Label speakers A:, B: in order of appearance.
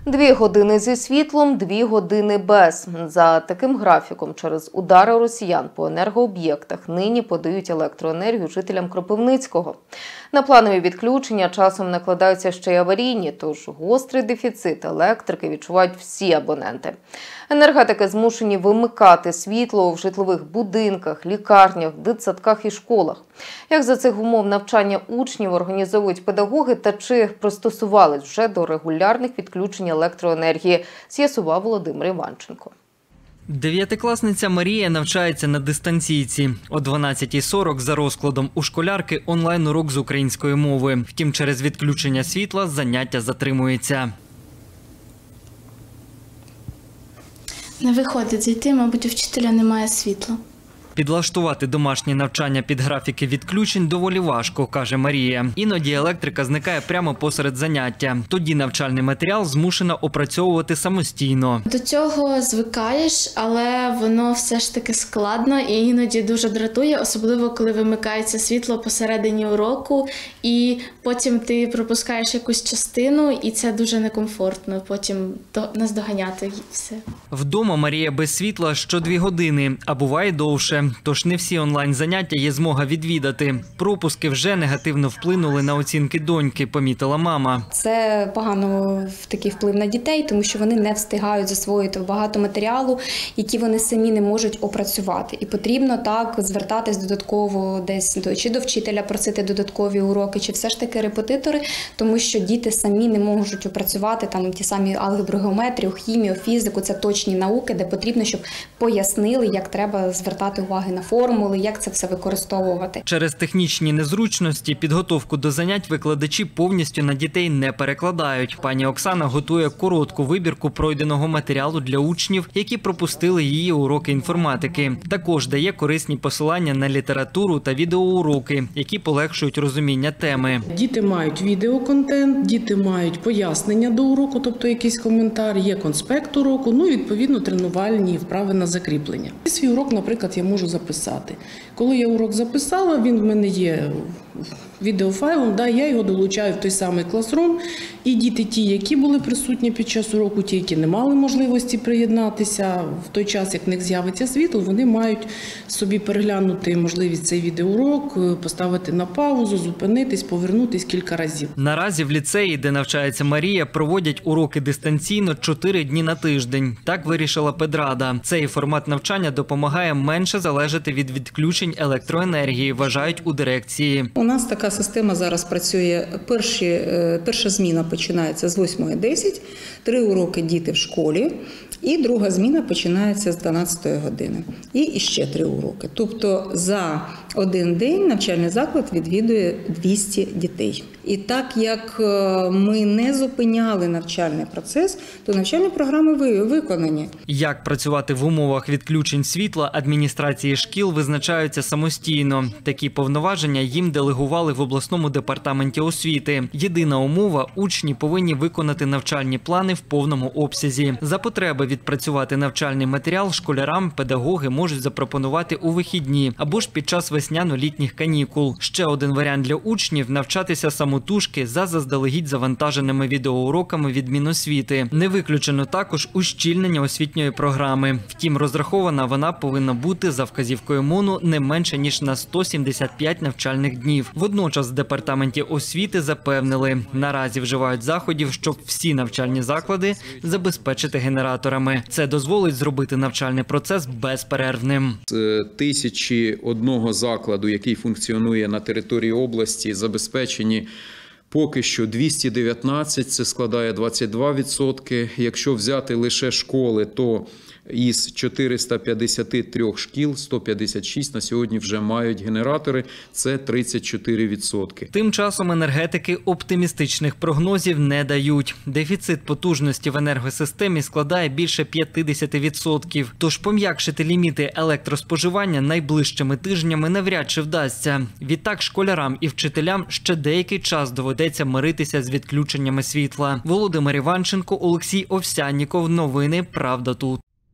A: 2 години зі світлом, 2 години без. За таким графіком через удари росіян по енергооб'єктах нині подають електроенергію жителям Кропивницького. На планові відключення часом накладаються ще й аварійні, тож гострий дефіцит електрики відчувають всі абоненти. Енергетики змушені вимикати світло в житлових будинках, лікарнях, дитсадках і школах. Як за цих умов навчання учнів організовують педагоги та чи пристосувались вже до регулярних відключень електроенергії, з'ясував Володимир Іванченко.
B: Дев'ятикласниця Марія навчається на дистанційці. О 12:40 за розкладом у школярки онлайн-урок з української мови. Втім, через відключення світла заняття затримується.
C: Не виходить зайти, мабуть, у вчителя немає світла.
B: Підлаштувати домашнє навчання під графіки відключень доволі важко, каже Марія. Іноді електрика зникає прямо посеред заняття. Тоді навчальний матеріал змушена опрацьовувати самостійно.
C: До цього звикаєш, але воно все ж таки складно і іноді дуже дратує, особливо коли вимикається світло посередині уроку і потім ти пропускаєш якусь частину і це дуже некомфортно потім наздоганяти все.
B: Вдома Марія без світла що 2 години, а буває довше. Тож не всі онлайн-заняття є змога відвідати. Пропуски вже негативно вплинули на оцінки доньки, помітила мама.
D: Це погано такий вплив на дітей, тому що вони не встигають засвоїти багато матеріалу, які вони самі не можуть опрацювати. І потрібно так звертатись додатково десь чи до вчителя просити додаткові уроки, чи все ж таки репетитори, тому що діти самі не можуть опрацювати там ті самі алгебру, геометрію, хімію, фізику. Це точні науки, де потрібно, щоб пояснили, як треба звертати увагу на формули, як це все використовувати.
B: Через технічні незручності підготовку до занять викладачі повністю на дітей не перекладають. Пані Оксана готує коротку вибірку пройденого матеріалу для учнів, які пропустили її уроки інформатики. Також дає корисні посилання на літературу та відеоуроки, які полегшують розуміння теми.
E: Діти мають відеоконтент, діти мають пояснення до уроку, тобто якийсь коментар, є конспект уроку, відповідно тренувальні вправи на закріплення. Свій урок, наприклад, я можу записати. Коли я урок записала, він в мене є відеофайлом, я його долучаю в той самий класрум, і діти ті, які були присутні під час уроку, ті, які не мали можливості приєднатися, в той час, як в них з'явиться світло, вони мають собі переглянути можливість цей відеоурок, поставити на паузу, зупинитись, повернутись кілька разів.
B: Наразі в ліцеї, де навчається Марія, проводять уроки дистанційно 4 дні на тиждень. Так вирішила педрада. Цей формат навчання допомагає менше залежати від відключень електроенергії, вважають у дирекції.
F: У нас така система зараз працює. Перша зміна починається з 8:10, 3 уроки діти в школі, і друга зміна починається з 12 години. І ще 3 уроки. Тобто за один день навчальний заклад відвідує 200 дітей. І так як ми не зупиняли навчальний процес, то навчальні програми виконані.
B: Як працювати в умовах відключень світла, адміністрації шкіл визначаються самостійно. Такі повноваження їм делегували в обласному департаменті освіти. Єдина умова – учні повинні виконати навчальні плани в повному обсязі. За потреби відпрацювати навчальний матеріал школярам педагоги можуть запропонувати у вихідні або ж під час весняно-літніх канікул. Ще один варіант для учнів – навчатися самотужки за заздалегідь завантаженими відеоуроками від Міносвіти. Не виключено також ущільнення освітньої програми. Втім, розрахована вона повинна бути за вказівкою МОНу не менше, ніж на 175 навчальних днів. Водночас в департаменті освіти запевнили, наразі вживають заходів, щоб всі навчальні заклади забезпечити генераторами. Це дозволить зробити навчальний процес безперервним.
G: З 1001 закладу, який функціонує на території області, забезпечені поки що 219, це складає 22%. Якщо взяти лише школи, то із 453 шкіл 156 на сьогодні вже мають генератори, це 34%.
B: Тим часом енергетики оптимістичних прогнозів не дають. Дефіцит потужності в енергосистемі складає більше 50%. Тож пом'якшити ліміти електроспоживання найближчими тижнями навряд чи вдасться. Відтак школярам і вчителям ще деякий час доведеться миритися з відключеннями світла. Володимир Іванченко, Олексій Овсянніков. Новини «Правда тут».